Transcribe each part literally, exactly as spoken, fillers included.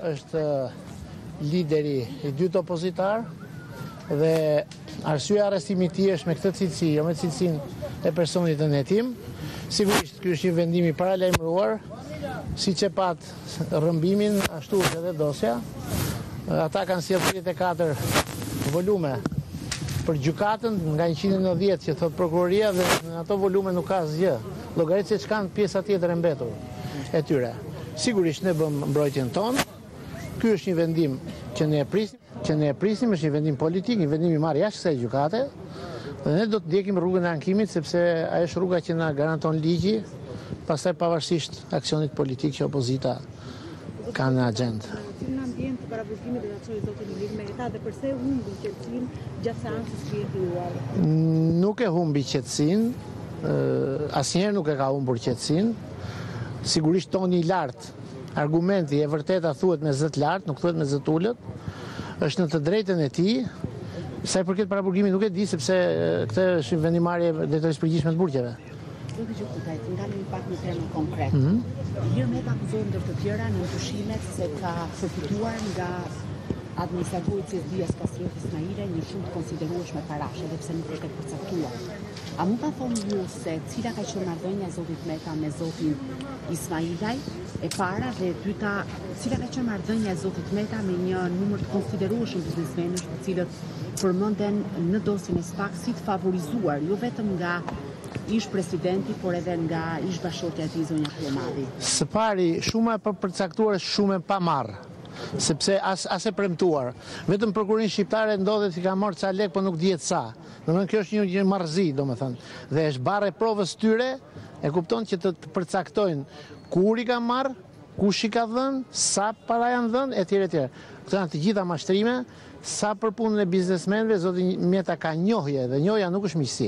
është lideri i dytë opozitar dhe arsyeja arrestimit i tij është me këtë cilësi, jo me cilësinë e personit të netim. Sigurisht, ky është një vendim i paralajmëruar, siç e pat rrëmbimin, ashtu është edhe dosja. Ata kanë sjellë tridhjetë e katër volume për gjykatën nga njëqind e nëntëdhjetë që thot prokuroria dhe në ato volume nuk ka asgjë. Llogarit se ç'kan pjesa tjetër e mbetur e tyre. Sigurisht ne bëm mbrojtjen tonë. Ky është një vendim që ne e prisim, që ne e prisim, është një vendim politik, një vendim i marrë jashtë kësaj gjykate. Dhe ne do të ndjekim rrugën e ankimit sepse ajo është rruga që na garanton ligji, pastaj pavarësisht aksionit politik që opozita ka në agjendë. Në ambient të parabërkimit dhe të çojë zotin Ilir Meta dhe përse humbi qetësinë gjatë seancës krijuar? Nuk e humbi qetësinë, asnjëherë nuk e ka humbur qetësinë. Sigurisht toni i lartë, argumenti e vërteta thuhet me zë të lartë, nuk thuhet me zë të ulët, është në të drejtën e tij. Sa i përket paraburgimit nuk e di sepse këtë është vendimarrje e drejtorisë përgjithshme të burgjeve. Zotë Gjokutaj, të ndalim pak në temën konkret. Ilir Meta akuzohet ndër të tjera në ndryshimet se ka përfituar nga administratori i C S D-s Kastrioti Ismailaj një shumë të konsiderueshme parash, edhe pse nuk është e përcaktuar. A mund ta thoni ju se cila ka qenë marrëdhënia e zotit Meta me zotin Ismailaj? E para dhe e dyta, cila ka qenë marrëdhënia e zotit Meta me një numër të konsiderueshëm biznesmenësh, të cilët përmenden në dosjen e Spax si të favorizuar, jo vetëm nga ish presidenti, por edhe nga ish bashortja e tij zonja Kryemadhi. Së pari, shuma e përcaktuar është shumë e pamarrë, sepse as, as e premtuar. Vetëm prokurorin shqiptare ndodhet që ka marrë ca lek, por nuk dihet sa. Domethënë kjo është një, një marrëzi, domethënë. Dhe është barre provës tyre, e kupton që të, të përcaktojnë kur i ka marrë, kush i ka dhënë, sa para janë dhënë, etj etj. Këto janë të gjitha mashtrime, sa për punën e biznesmenëve, zoti Meta ka njohje dhe njohja nuk është miqësi.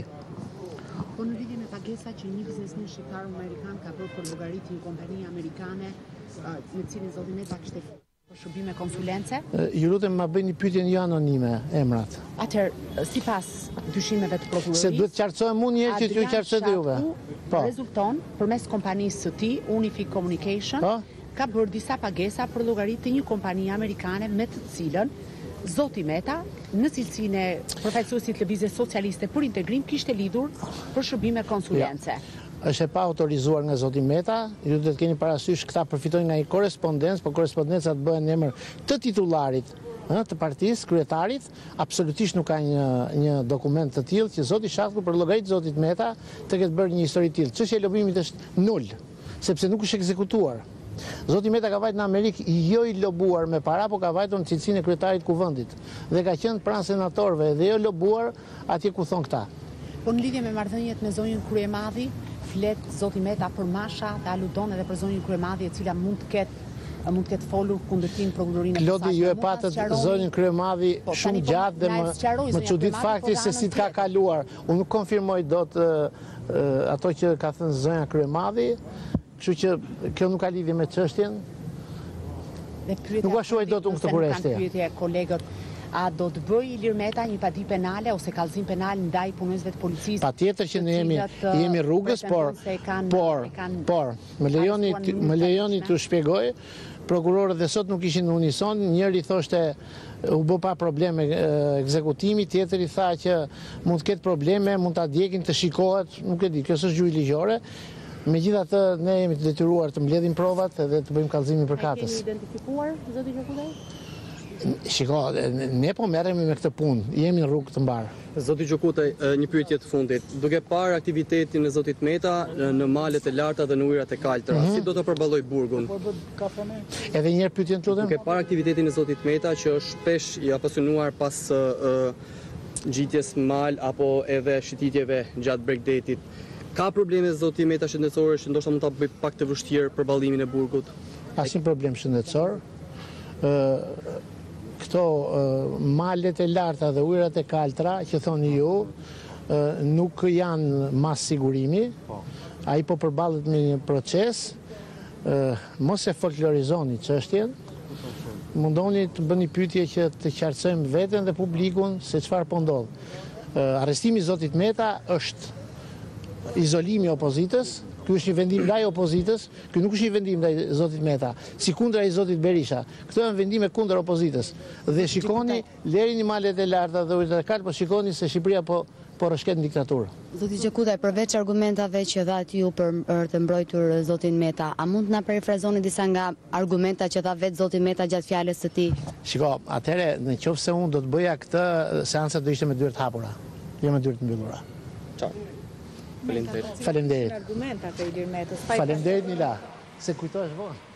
Po në lidhje me pagesa që një biznesmen shqiptar amerikan ka bërë për llogaritë një kompanie amerikane, me cilin zoti Meta kishte për shërbime konsulence? Ju lutem ma bëni pyetjen jo anonime emrat. Atëherë, sipas dyshimeve të prokurorisë, se duhet qartësohem unë një herë që ju qartësoj juve. Po. Rezulton përmes kompanisë së tij, Unific Communication, po? Ka bërë disa pagesa për llogaritë të një kompanie amerikane me të cilën zoti Meta, në cilësinë e përfaqësuesit të lëvizjes socialiste për integrim, kishte lidhur për shërbime konsulence. Ja. Është e pa autorizuar nga zoti Meta, ju duhet të keni parasysh këta përfitojnë nga një korrespondencë, por korrespondencat bëhen në emër të titullarit të partisë, kryetarit, absolutisht nuk ka një, një dokument të tillë që zoti Shafku për llogaritë zotit Meta të ketë bërë një histori të tillë. Çështja e lobimit është nul, sepse nuk është ekzekutuar. Zoti Meta ka vajtur në Amerikë jo i lobuar me para, por ka vajtur në cilësinë e kryetarit të kuvendit dhe ka qenë pranë senatorëve dhe jo lobuar atje ku thon këta. Po në lidhje me marrëdhëniet me zonjën Kryemadhi, flet zoti Meta për Masha dhe aludon edhe për zonjën Kryemadhi, e cila mund të ketë mund të ketë folur kundër tim prokurorinë. Klodi, ju e patët zonjën Kryemadhi po, shumë gjatë dhe më, më çudit fakti se si të ka kaluar. Unë nuk konfirmoj dot uh, uh, ato që ka thënë zonja Kryemadhi. Kështu që kjo nuk ka lidhje me çështjen. Nuk ka shuaj dot unë këtë kurështje. Pyetja kolegët, a do të bëjë Ilir Meta një padi penale ose kallëzim penal ndaj punonjësve të policisë? Patjetër që ne jemi jemi rrugës, por por por më lejoni më lejoni t'u shpjegoj. Prokurorët dhe sot nuk ishin në unison, njëri thoshte u bë pa probleme ekzekutimi, tjetri tha që mund të ketë probleme, mund ta djekin, të shikohet, nuk e di, kjo është gjyqi ligjore. Megjithatë, ne jemi të detyruar të mbledhim provat dhe të bëjmë kallëzimin përkatës. E keni identifikuar, zoti Gjokutaj? Shiko, ne po merremi me këtë punë, jemi në rrugë të mbarë. Zoti Gjokutaj, një pyetje të fundit. Duke parë aktivitetin e zotit Meta në malet e larta dhe në ujërat e kaltra, mm-hmm. si do të përballoj burgun? Edhe një herë pyetjen të lutem. Duke parë aktivitetin e zotit Meta që është shpesh i apasionuar pas uh, gjitjes mal apo edhe shititjeve gjatë Bregdetit, ka probleme zoti Meta shëndetësore që ndoshta mund ta bëj pak të vështirë përballimin e burgut? Asnjë problem shëndetësor. Ë këto uh, malet e larta dhe ujërat e kaltra që thoni ju uh, nuk janë mas sigurimi. Ai po përballet me një proces. Uh, mos e folklorizoni çështjen. Mundoni të bëni pyetje që të qartësojmë veten dhe publikun se çfarë po ndodh. Uh, arrestimi i zotit Meta është izolimi i opozitës, Ky është një vendim ndaj opozitës, ky nuk është një vendim ndaj zotit Meta, si kundra i zotit Berisha. Këto janë vendime kundër opozitës. Dhe shikoni, lerini malet e larta dhe ujtë e kalë, po shikoni se Shqipëria po po rëshket në diktaturë. Zoti Gjekutaj, përveç argumentave që dhat ju për, për të mbrojtur zotin Meta, a mund të na perifrazoni disa nga argumenta që tha vetë zoti Meta gjatë fjalës së tij? Shiko, atëherë në qoftë se unë do të bëja këtë, seanca do ishte me dyert hapura, jo me dyert mbyllura. Qartë. Faleminderit. Faleminderit. Argumenta të Ilir Metës. Faleminderit Nila, se kujtohesh vonë.